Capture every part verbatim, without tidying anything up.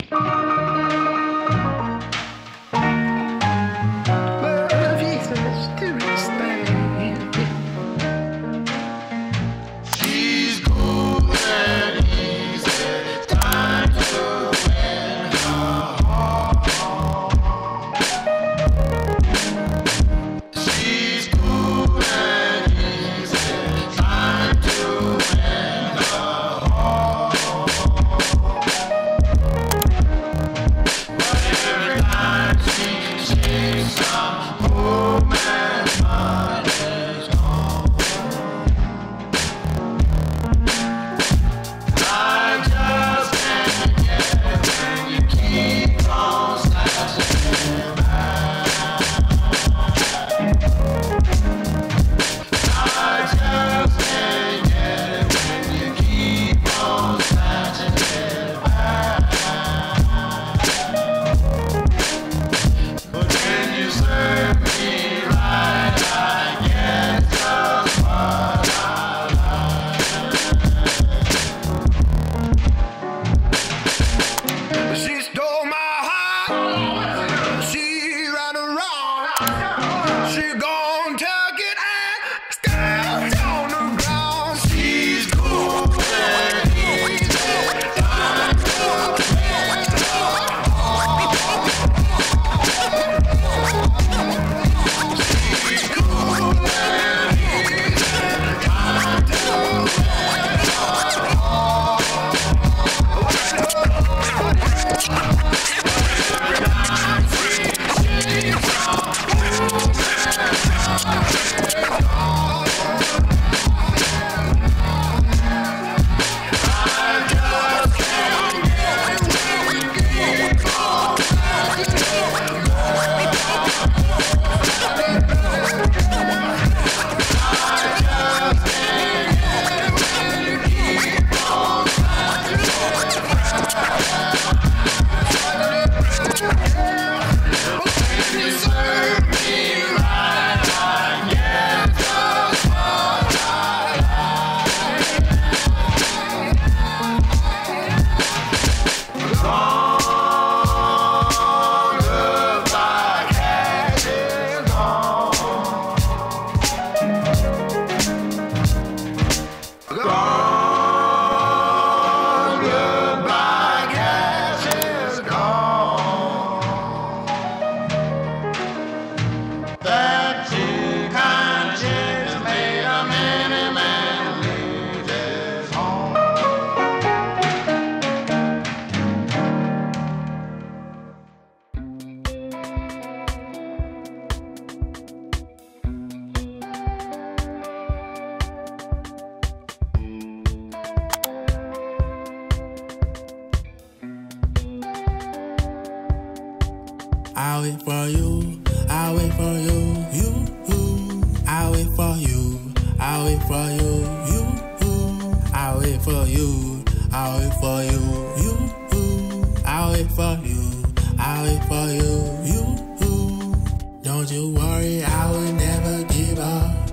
I'll wait for you, I'll wait for you, you, you. I'll wait for you, I'll wait for you, you, you. I'll wait for you, I'll wait for you, you, you. I'll wait for you, I'll wait for you, you, you. Don't you worry, I will never give up.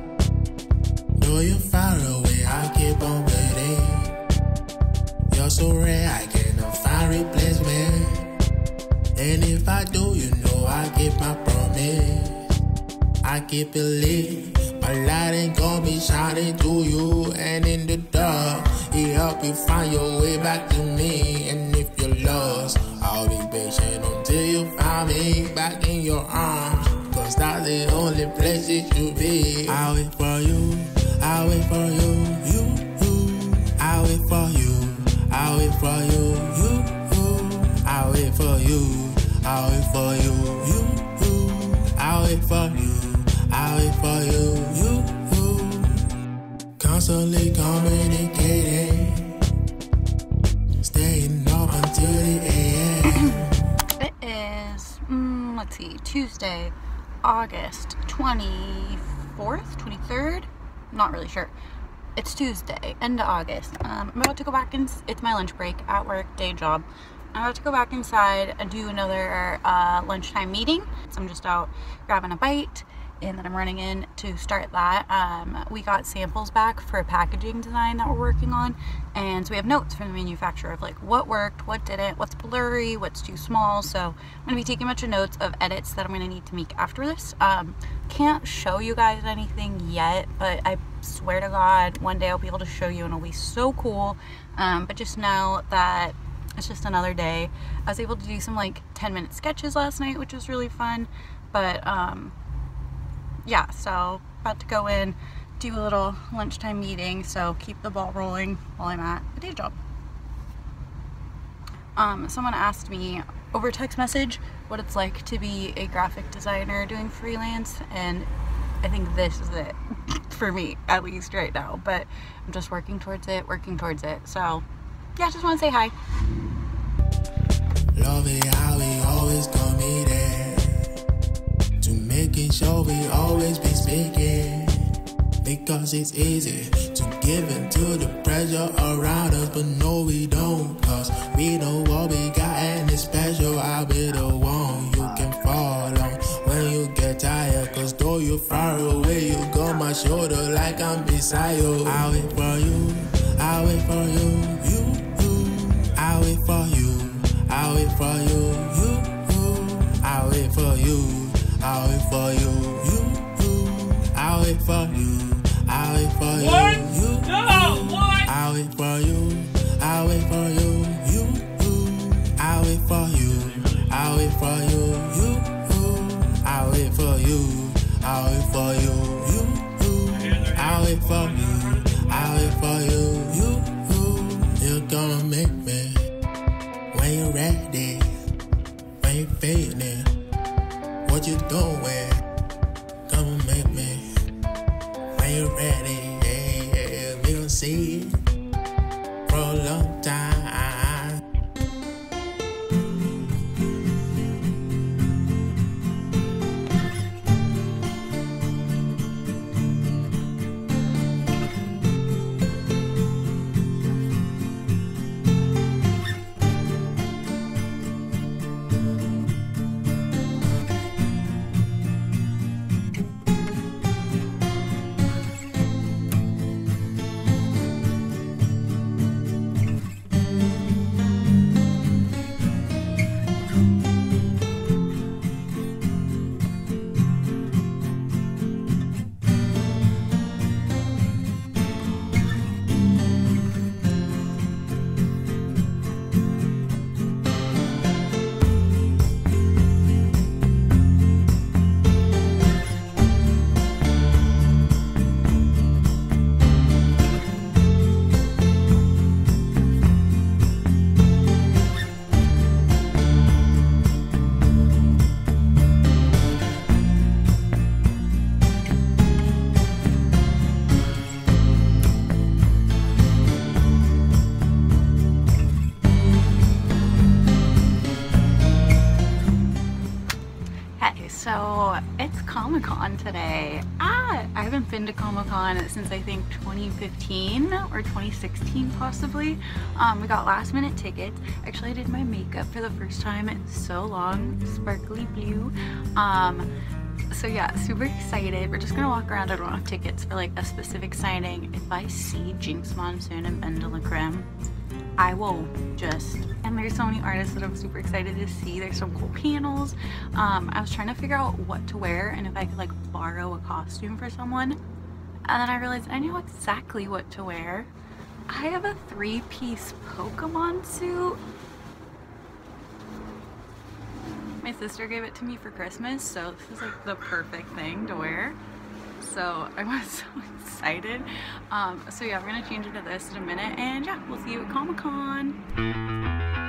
Though you're far away, I keep on waiting. You're so rare, I cannot find replacement. And if I do, you know I keep my promise. I keep it lit, my light ain't gonna be shining to you. And in the dark, it help you find your way back to me. And if you're lost, I'll be patient until you find me back in your arms. Cause that's the only place it should be. I'll wait for you, I'll wait for you, you, you. I'll wait for you, I'll wait for you, you, you. I'll wait for you, I'll wait for you, you, you. I'll wait for you, I'll wait for you, you, you. Constantly communicating, staying up until the A M It is, mm, let's see, Tuesday, August twenty-fourth, twenty-third? Not really sure. It's Tuesday, end of August. Um, I'm about to go back in, it's my lunch break at work, day job. I'm about to go back inside and do another uh, lunchtime meeting. So I'm just out grabbing a bite and that I'm running in to start that. Um, we got samples back for a packaging design that we're working on, and so we have notes from the manufacturer of like what worked, what didn't, what's blurry, what's too small. So I'm going to be taking a bunch of notes of edits that I'm going to need to make after this. Um, can't show you guys anything yet, but I swear to God one day I'll be able to show you and it'll be so cool. Um, but just know that it's just another day. I was able to do some like ten minute sketches last night, which was really fun. But um, yeah, so about to go in, do a little lunchtime meeting, so keep the ball rolling while I'm at the day job. Um, someone asked me over text message what it's like to be a graphic designer doing freelance, and I think this is it for me, at least right now. But I'm just working towards it, working towards it. So yeah, just want to say hi. Love it how we always gonna be there, to making sure we always be speaking, because it's easy to give in to the pressure around us, but no we don't, cause we know what we got and it's special. I'll be the one you can fall on when you get tired, cause though you're far away, you got my shoulder like I'm beside you. I'll wait for you, I'll wait for you, you, you. I'll wait for you, I'll wait for you, you, you. I'll wait for you, I'll wait for you, you, you. I'll wait for you, I'll wait for you, what? you, no, you. What? I'll wait for you, I'll wait for you, you, you. I'll wait for you, I'll wait for you, you, you. I'll wait for you, I'll wait for you, you, you. I'll wait for you, I'll wait for you, you, you. You're gonna make me when you're ready, when you're feeling what you doing. Come and make me when you're ready. Yeah, yeah, we gon' see for a long time. So it's Comic-Con today. Ah, I haven't been to Comic-Con since I think twenty fifteen or twenty sixteen possibly. Um, we got last minute tickets. Actually, I did my makeup for the first time in so long, sparkly blue. Um, so yeah, super excited. We're just gonna walk around. I don't have tickets for like a specific signing. If I see Jinx Monsoon and Ben de la Creme, I will just, and there's so many artists that I'm super excited to see. There's some cool panels. Um, I was trying to figure out what to wear and if I could like borrow a costume for someone. And then I realized I know exactly what to wear. I have a three-piece Pokemon suit. My sister gave it to me for Christmas, so this is like the perfect thing to wear. So I was so excited. Um, so yeah, we're gonna change into this in a minute, and yeah, we'll see you at Comic-Con.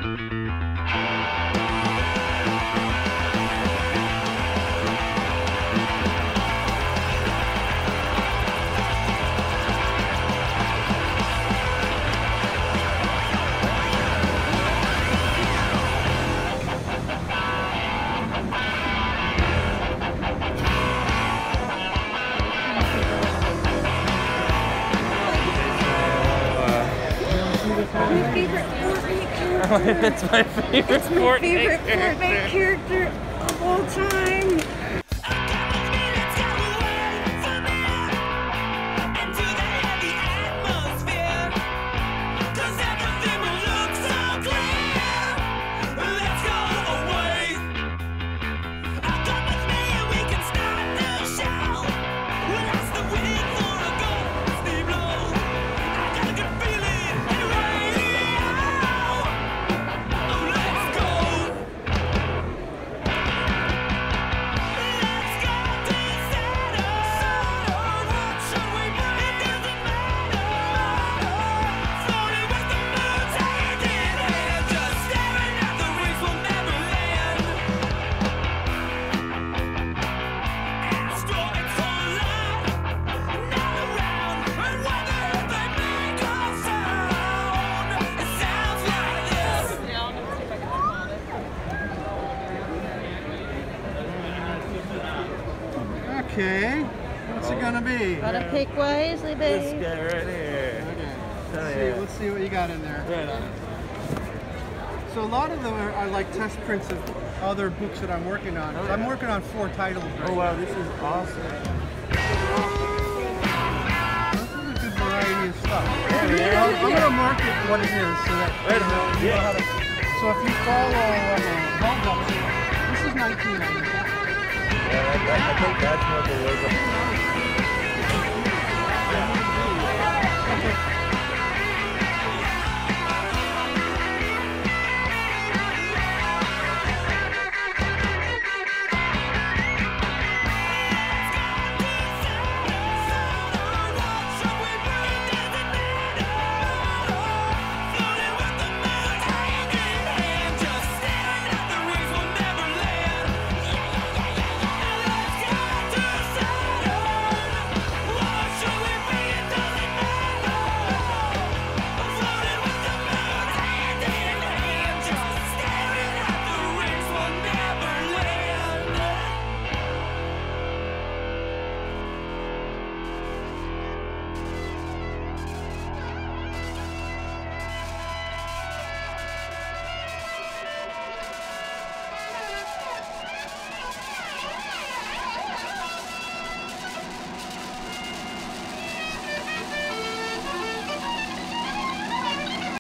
My favorite Fortnite character. It's my favorite It's my Fortnite favorite character. Fortnite character of all time. Okay. What's it gonna be? Gotta pick wisely, This babe. guy right here. Okay. Oh, Let's see, yeah. let's see what you got in there. Right on. So a lot of them are, are like test prints of other books that I'm working on. Oh, So I'm yeah. working on four titles right Oh wow, this is awesome. now. This is a good variety of stuff. Yeah, yeah. I'm, I'm gonna mark it what it is so that Right you know, on. you know Yeah. how to. So if you follow um, Hold Up, this is nineteen ninety-five. Yeah, that, that, I think that's what the logo. Okay.